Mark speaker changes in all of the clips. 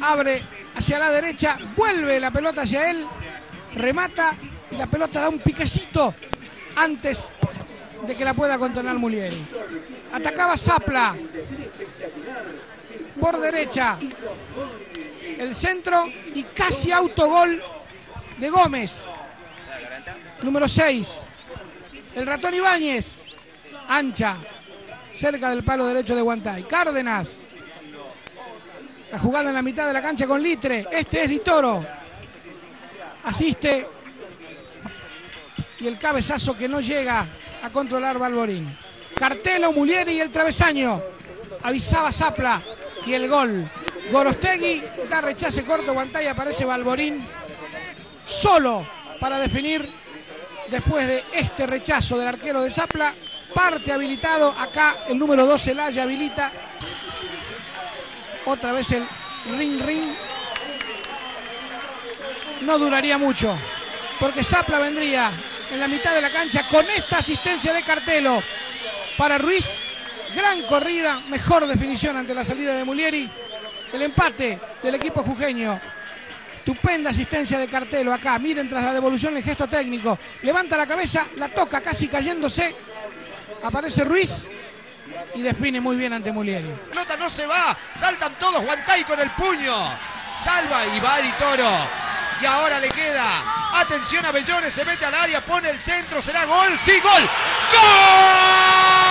Speaker 1: abre hacia la derecha, vuelve la pelota hacia él, remata y la pelota da un piquecito antes de que la pueda contener Mulieri. Atacaba Zapla por derecha, el centro y casi autogol de Gómez, número 6. El ratón Ibáñez, ancha, cerca del palo derecho de Guantay. Cárdenas, la jugada en la mitad de la cancha con Litre. Este es Di Toro, asiste y el cabezazo que no llega a controlar Balborín. Cartelo, Mulieri y el travesaño. Avisaba Zapla y el gol. Gorostegui da rechace corto, Guantay, aparece Balborín solo para definir después de este rechazo del arquero de Zapla. Parte habilitado acá el número 12, Laya habilita. Otra vez el ring. No duraría mucho porque Zapla vendría en la mitad de la cancha con esta asistencia de Cartelo para Ruiz. Gran corrida, mejor definición ante la salida de Mulieri. El empate del equipo jujeño. Estupenda asistencia de Cartelo acá. Miren, tras la devolución el gesto técnico. Levanta la cabeza, la toca casi cayéndose. Aparece Ruiz y define muy bien ante Mulieri.
Speaker 2: La pelota no se va, saltan todos, Guantay con el puño. Salva y va Di Toro. Y ahora le queda. Atención a Bellones, se mete al área, pone el centro, será gol. ¡Sí, gol! ¡Gol!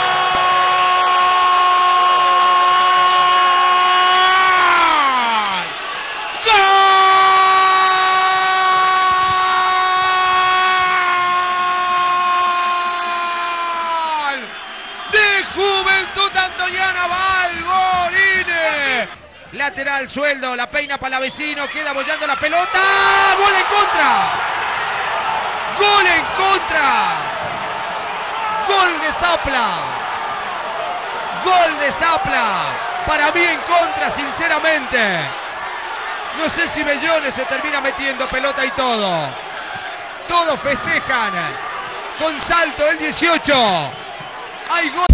Speaker 2: Lateral Sueldo, la peina para la vecino, queda bollando la pelota. ¡Gol en contra! ¡Gol en contra! ¡Gol de Zapla! ¡Gol de Zapla! Para mí en contra, sinceramente. No sé si Bellones se termina metiendo pelota y todo. Todos festejan. Con salto el 18. Hay gol.